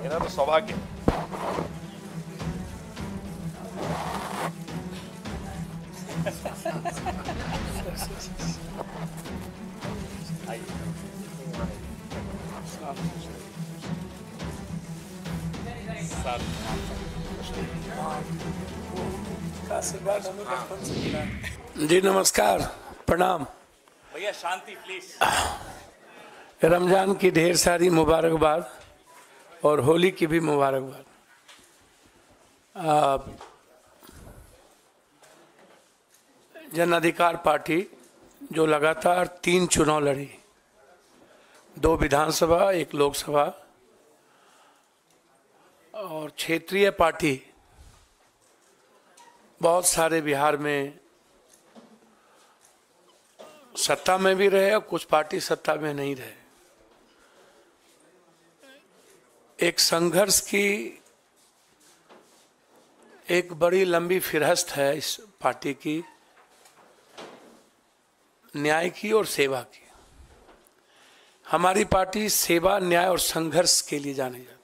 मेरा तो सौभाग्य। जी नमस्कार, प्रणाम। भैया शांति प्लीज। रमजान की ढेर सारी मुबारकबाद और होली की भी मुबारकबाद। जन अधिकार पार्टी जो लगातार 3 चुनाव लड़ी, 2 विधानसभा 1 लोकसभा, और क्षेत्रीय पार्टी बहुत सारे बिहार में सत्ता में भी रहे और कुछ पार्टी सत्ता में नहीं रहे। एक संघर्ष की एक बड़ी लंबी फिरहस्त है इस पार्टी की, न्याय की और सेवा की। हमारी पार्टी सेवा, न्याय और संघर्ष के लिए जानी जाती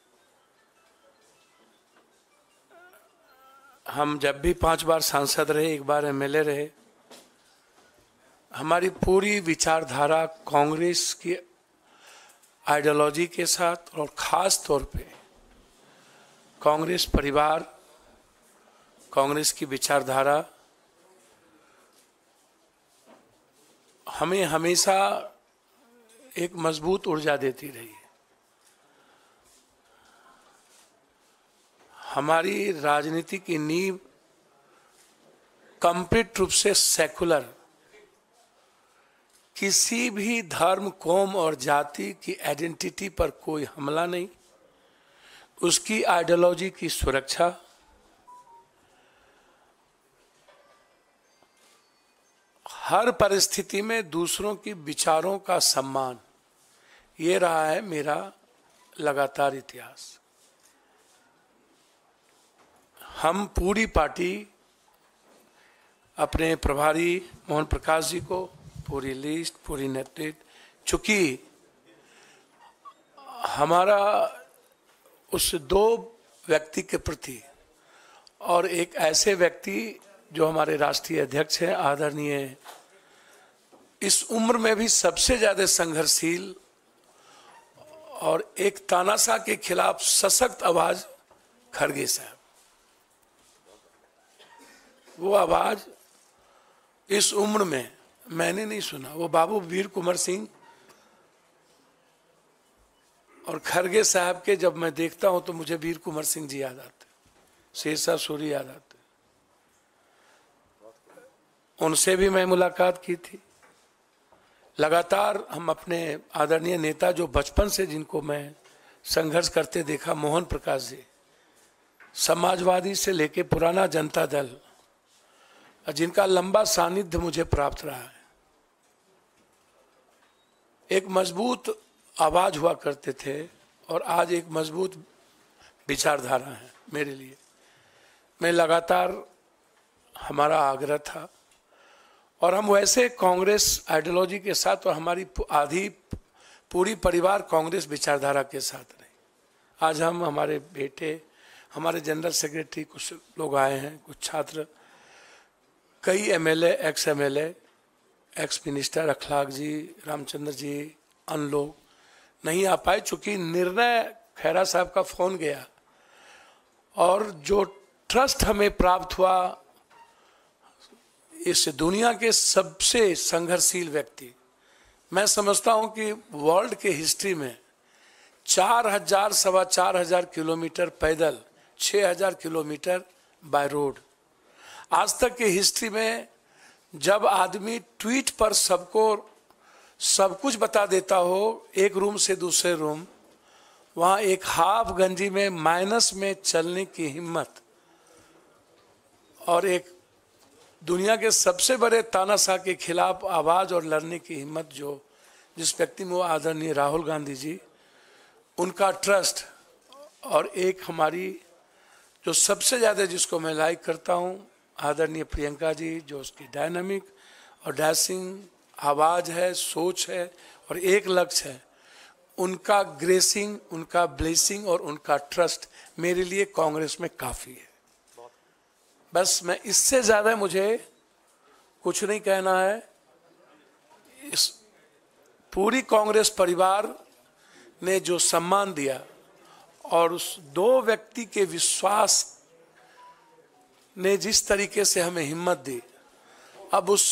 है। हम जब भी 5 बार सांसद रहे, 1 बार एमएलए रहे, हमारी पूरी विचारधारा कांग्रेस की आइडियोलॉजी के साथ और ख़ास तौर पे कांग्रेस परिवार, कांग्रेस की विचारधारा हमें हमेशा एक मजबूत ऊर्जा देती रही है। हमारी राजनीति की नींव कंप्लीट रूप से सेकुलर, किसी भी धर्म, कौम और जाति की आइडेंटिटी पर कोई हमला नहीं, उसकी आइडियोलॉजी की सुरक्षा, हर परिस्थिति में दूसरों की विचारों का सम्मान, ये रहा है मेरा लगातार इतिहास। हम पूरी पार्टी अपने प्रभारी मोहन प्रकाश जी को पूरी लिस्ट, पूरी नेतृत्व, चूंकि हमारा उस 2 व्यक्ति के प्रति और एक ऐसे व्यक्ति जो हमारे राष्ट्रीय अध्यक्ष हैं, आदरणीय, इस उम्र में भी सबसे ज्यादा संघर्षशील और एक तानाशाह के खिलाफ सशक्त आवाज खड़गे साहब। वो आवाज इस उम्र में मैंने नहीं सुना। वो बाबू वीर कुंवर सिंह और खड़गे साहब के जब मैं देखता हूं तो मुझे वीर कुंवर सिंह जी याद आते, शेरशाह सूरी याद आते। उनसे भी मैं मुलाकात की थी। लगातार हम अपने आदरणीय नेता जो बचपन से जिनको मैं संघर्ष करते देखा, मोहन प्रकाश जी, समाजवादी से लेके पुराना जनता दल, जिनका लंबा सानिध्य मुझे प्राप्त रहा है। एक मजबूत आवाज हुआ करते थे और आज एक मजबूत विचारधारा है मेरे लिए। मैं लगातार, हमारा आग्रह था और हम वैसे कांग्रेस आइडियोलॉजी के साथ और हमारी आधी पूरी परिवार कांग्रेस विचारधारा के साथ रहे। आज हम, हमारे बेटे, हमारे जनरल सेक्रेटरी, कुछ लोग आए हैं, कुछ छात्र, कई MLA, ex MLA, ex minister Akhlaq ji, Ramchandra ji, अन्य लोग नहीं आ पाए चूंकि निर्णय खैरा साहब का फोन गया और जो ट्रस्ट हमें प्राप्त हुआ इस दुनिया के सबसे संघर्षशील व्यक्ति, मैं समझता हूं कि वर्ल्ड के हिस्ट्री में 4,000 सवा 4,000 किलोमीटर पैदल, 6,000 किलोमीटर बाय रोड, आज तक के हिस्ट्री में जब आदमी ट्वीट पर सबको सब कुछ बता देता हो, एक रूम से दूसरे रूम, वहां एक हाफ गंजी में माइनस में चलने की हिम्मत और एक दुनिया के सबसे बड़े तानाशाह के खिलाफ आवाज और लड़ने की हिम्मत जो जिस व्यक्ति में, वो आदरणीय राहुल गांधी जी, उनका ट्रस्ट, और एक हमारी जो सबसे ज्यादा जिसको मैं लाइक करता हूं, आदरणीय प्रियंका जी, जो उसकी डायनामिक और डैशिंग आवाज है, सोच है और एक लक्ष्य है, उनका ग्रेसिंग, उनका ब्लेसिंग और उनका ट्रस्ट मेरे लिए कांग्रेस में काफ़ी है। बस मैं इससे ज़्यादा मुझे कुछ नहीं कहना है। इस पूरी कांग्रेस परिवार ने जो सम्मान दिया और उस दो व्यक्ति के विश्वास ने जिस तरीके से हमें हिम्मत दी, अब उस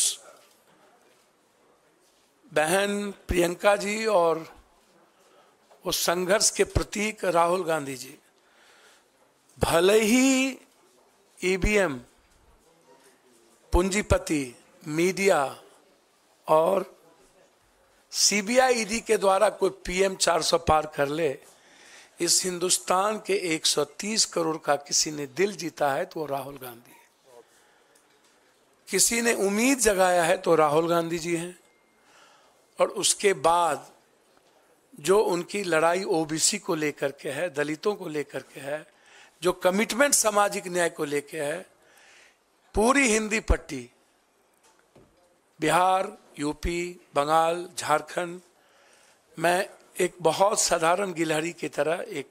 बहन प्रियंका जी और उस संघर्ष के प्रतीक राहुल गांधी जी, भले ही ईवीएम, पूंजीपति, मीडिया और सीबीआई ईडी के द्वारा कोई पीएम 400 पार कर ले, इस हिंदुस्तान के 130 करोड़ का किसी ने दिल जीता है तो वो राहुल गांधी है। किसी ने उम्मीद जगाया है तो राहुल गांधी जी हैं। और उसके बाद जो उनकी लड़ाई ओबीसी को लेकर के है, दलितों को लेकर के है, जो कमिटमेंट सामाजिक न्याय को लेकर है, पूरी हिंदी पट्टी, बिहार, यूपी, बंगाल, झारखंड, मैं एक बहुत साधारण गिलहरी की तरह एक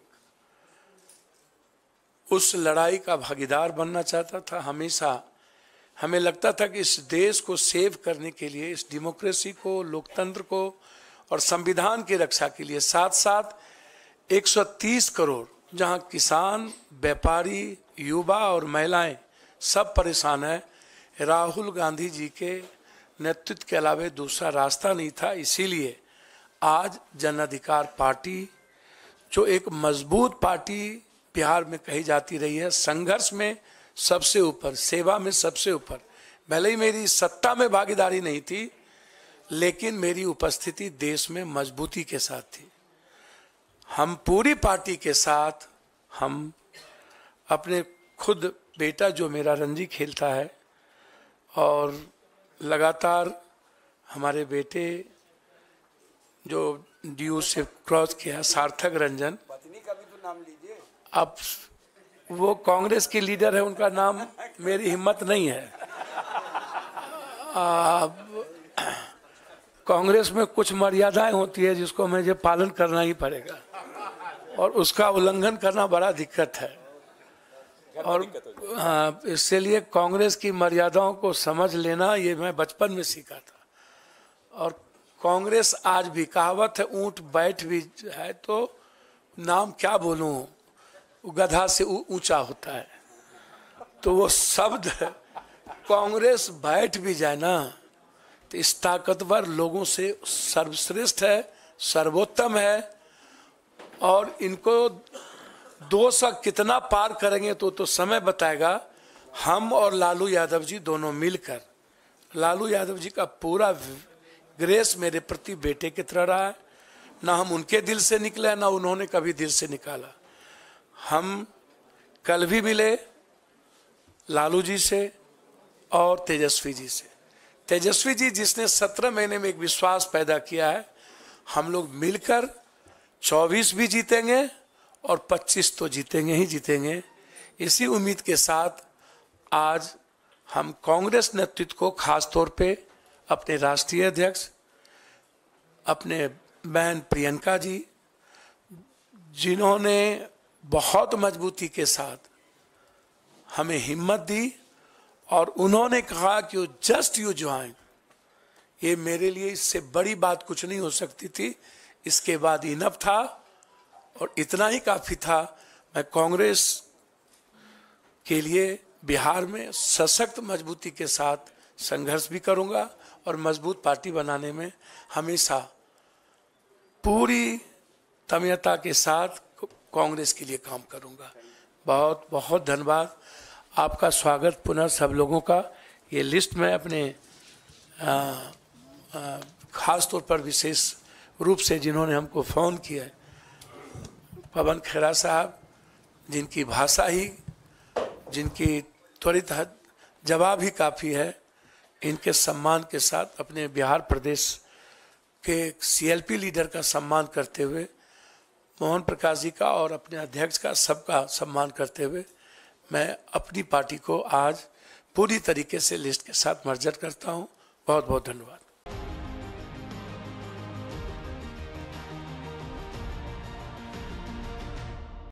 उस लड़ाई का भागीदार बनना चाहता था। हमेशा हमें लगता था कि इस देश को सेव करने के लिए, इस डेमोक्रेसी को, लोकतंत्र को और संविधान की रक्षा के लिए साथ साथ 130 करोड़, जहां किसान, व्यापारी, युवा और महिलाएं सब परेशान है, राहुल गांधी जी के नेतृत्व के अलावा दूसरा रास्ता नहीं था। इसीलिए आज जन अधिकार पार्टी, जो एक मजबूत पार्टी बिहार में कही जाती रही है, संघर्ष में सबसे ऊपर, सेवा में सबसे ऊपर, भले ही मेरी सत्ता में भागीदारी नहीं थी, लेकिन मेरी उपस्थिति देश में मजबूती के साथ थी। हम पूरी पार्टी के साथ, हम अपने खुद बेटा जो मेरा रणजी खेलता है और लगातार हमारे बेटे जो डीयू से क्रॉस किया, सार्थक रंजन, पत्नी का भी तो नाम लीजिए। अब वो कांग्रेस के लीडर है, उनका नाम मेरी हिम्मत नहीं है। कांग्रेस में कुछ मर्यादाएं होती है जिसको मुझे पालन करना ही पड़ेगा और उसका उल्लंघन करना बड़ा दिक्कत है। और हाँ, इसलिए कांग्रेस की मर्यादाओं को समझ लेना ये मैं बचपन में सीखा था। और कांग्रेस आज भी, कहावत है, ऊंट बैठ भी है तो नाम क्या बोलूं, गधा से ऊंचा होता है। तो वो शब्द कांग्रेस बैठ भी जाए ना तो इस ताकतवर लोगों से सर्वश्रेष्ठ है, सर्वोत्तम है। और इनको 200 कितना पार करेंगे तो समय बताएगा। हम और लालू यादव जी दोनों मिलकर, लालू यादव जी का पूरा ग्रेस मेरे प्रति बेटे की तरह रहा है। ना हम उनके दिल से निकले, ना उन्होंने कभी दिल से निकाला। हम कल भी मिले लालू जी से और तेजस्वी जी से। तेजस्वी जी जिसने 17 महीने में एक विश्वास पैदा किया है, हम लोग मिलकर 24 भी जीतेंगे और 25 तो जीतेंगे ही जीतेंगे। इसी उम्मीद के साथ आज हम कांग्रेस नेतृत्व को, खास तौर पे अपने राष्ट्रीय अध्यक्ष, अपने बहन प्रियंका जी, जिन्होंने बहुत मजबूती के साथ हमें हिम्मत दी और उन्होंने कहा कि जस्ट यू ज्वाइन, ये मेरे लिए इससे बड़ी बात कुछ नहीं हो सकती थी। इसके बाद इनफ था और इतना ही काफी था। मैं कांग्रेस के लिए बिहार में सशक्त मजबूती के साथ संघर्ष भी करूंगा और मजबूत पार्टी बनाने में हमेशा पूरी तन्मयता के साथ कांग्रेस के लिए काम करूंगा। बहुत बहुत धन्यवाद। आपका स्वागत पुनः सब लोगों का। ये लिस्ट में अपने खास तौर पर विशेष रूप से जिन्होंने हमको फ़ोन किया, पवन खेरा साहब, जिनकी भाषा ही, जिनकी त्वरित जवाब ही काफ़ी है, इनके सम्मान के साथ अपने बिहार प्रदेश के सीएलपी लीडर का सम्मान करते हुए, मोहन प्रकाश जी का और अपने अध्यक्ष का, सबका सम्मान करते हुए मैं अपनी पार्टी को आज पूरी तरीके से लिस्ट के साथ मर्जर करता हूं। बहुत बहुत धन्यवाद।